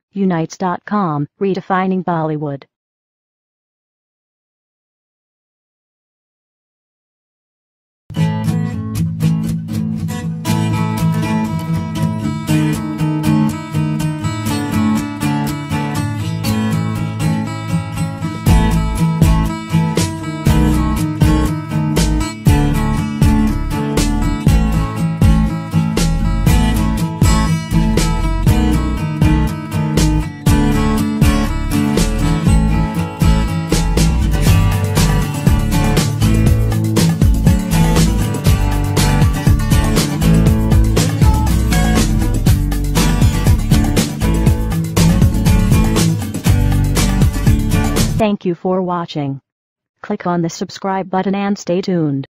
Unites.com, redefining Bollywood. Thank you for watching. Click on the subscribe button and stay tuned.